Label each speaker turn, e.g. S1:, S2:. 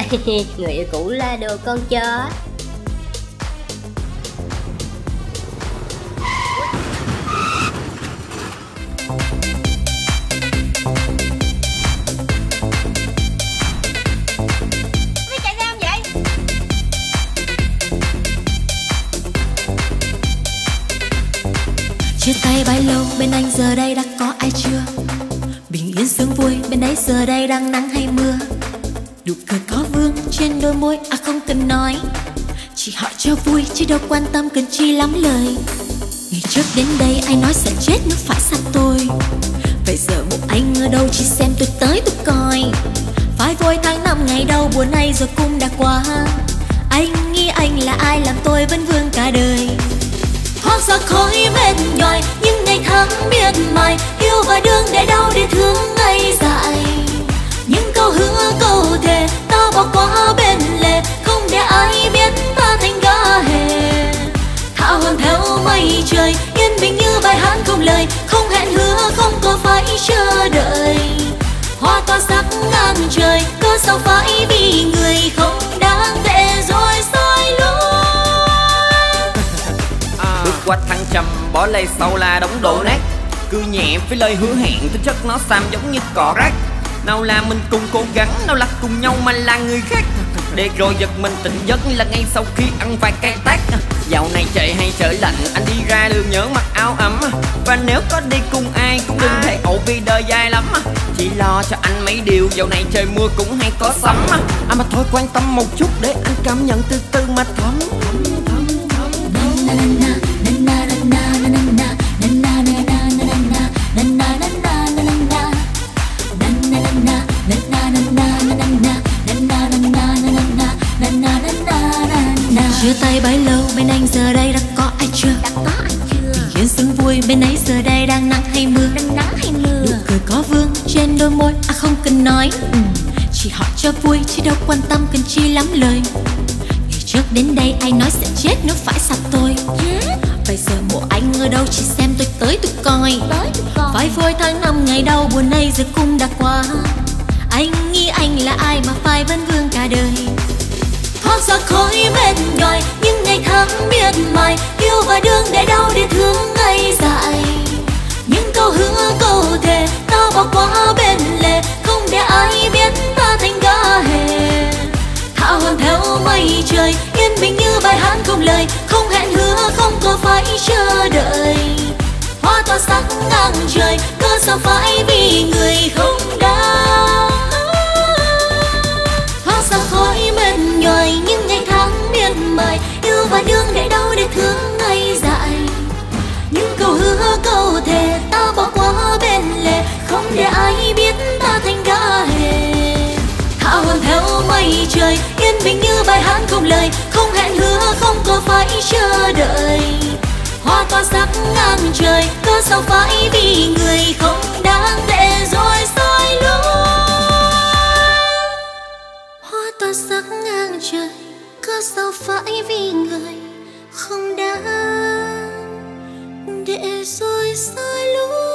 S1: Người yêu cũ là đồ con chó.
S2: Mày chạy ra không vậy?
S3: Chia tay bấy lâu, bên anh giờ đây đã có ai chưa? Bình yên sướng vui, bên đấy giờ đây đang nắng hay mưa? Nụ cười có vương trên đôi môi, không cần nói. Chỉ hỏi cho vui, chứ đâu quan tâm cần chi lắm lời. Ngày trước đến đây ai nói sẽ chết nếu phải xa tôi. Vậy giờ một anh ở đâu chỉ xem tôi tới tôi coi. Phải vội tháng năm ngày đầu buồn này rồi cũng đã qua. Anh nghĩ anh là ai làm tôi vẫn vương cả đời. Thoát ra khói mệt nhòi những ngày tháng miệt mài. Yêu và đương để đau để thương ngày dài. Những câu hứa câu thề ta bỏ qua bên lề. Không để ai biết ta thành gã hề. Thả hồn theo mây trời yên bình như bài hát không lời. Không hẹn hứa không có phải chờ đợi. Hoa tỏa sắc ngang trời cớ sao phải vì người không đáng tệ rồi sai lối.
S4: Bước qua thăng trầm bỏ lây sau là đống đổ nát. Cứ nhẹ với lời hứa hẹn tính chất nó xàm giống như cỏ rác. Nào là mình cùng cố gắng, nào là cùng nhau mà là người khác. Để rồi giật mình tỉnh giấc là ngay sau khi ăn vài cây tát. Dạo này trời hay trời lạnh, anh đi ra đường nhớ mặc áo ấm. Và nếu có đi cùng ai cũng đừng thấy ẩu vì đời dài lắm. Chỉ lo cho anh mấy điều, dạo này trời mưa cũng hay có sấm. Mà thôi quan tâm một chút để anh cảm nhận từ từ mà thấm.
S3: Chia tay bấy lâu bên anh giờ đây đã có ai chưa? Bình yên sướng vui bên ấy giờ đây đang nắng hay mưa? Nụ cười có vương trên đôi môi không cần nói. Chỉ hỏi cho vui chứ đâu quan tâm cần chi lắm lời. Ngày trước đến đây ai nói sẽ chết nếu phải xa tôi. Bây giờ mộ anh ở đâu chỉ xem tôi tới tôi coi. Phải vội tháng năm ngày đau buồn này giờ cũng đã qua. Anh nghĩ anh là ai mà phải vẫn vương cả đời. Thoát ra khói mệt nhòi những ngày tháng miệt mài. Yêu và đương để đau để thương ngày dài. Những câu hứa câu thề ta bỏ qua bên lề. Không để ai biết ta thành gã hề. Thả hồn theo mây trời yên bình như bài hát không lời. Không hẹn hứa không có phải chờ đợi. Hoa tỏa sắc ngang trời cớ sao phải vì người không đáng. Thoát ra khói mệt nhòi những ngày tháng miệt mài. Yêu và đương để đau để thương ngày dài. Những câu hứa câu thề ta bỏ qua bên lề. Không để ai biết ta thành gã hề. Thả hồn theo mây trời yên bình như bài hát không lời. Không hẹn hứa không có phải chờ đợi. Hoa tỏa sắc ngang trời cớ sao phải vì người không đáng tệ rồi sai lối. Hoa tỏa sắc ngang trời cớ sao phải vì người không đáng để rồi sai lối.